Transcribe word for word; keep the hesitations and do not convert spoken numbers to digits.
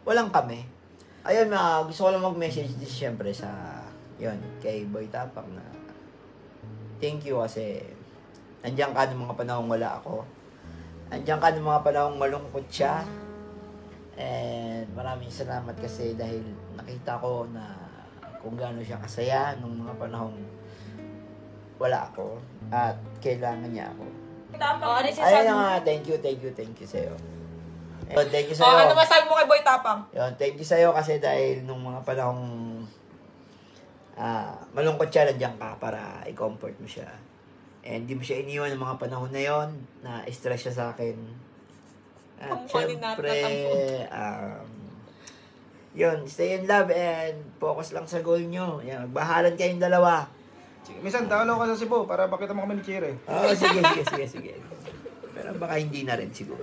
walang kami. Ayun, uh, gusto ko lang mag-message din siyempre sa, yun, kay Boy Tapang na thank you kasi nandiyan ka ng mga panahong wala ako. Nandiyan ka ng mga panahong malungkot siya. And maraming salamat kasi dahil nakita ko na kung gaano siya kasaya nung mga panahong wala ako at kailangan niya ako. Tapang. Oh, ano Ayun na nga, thank you, thank you, thank you sa'yo. Yun, thank you sa'yo. Oh, ano masabi mo kay Boy Tapang? Yun, thank you sa'yo kasi dahil nung mga panahong ah, malungkot siya, nandiyan ka para i-comfort mo siya. And di mo siya iniwan ng mga panahon na yon na stress siya sa akin. At syempre, um, yun, stay in love and focus lang sa goal nyo. Yan, magbahalan kayong dalawa. Sige, minsan, dalaw ka sa Cebu para pakita mo kami ni Chire. Oo, oh, sige, sige, sige, sige. Pero baka hindi na rin siguro.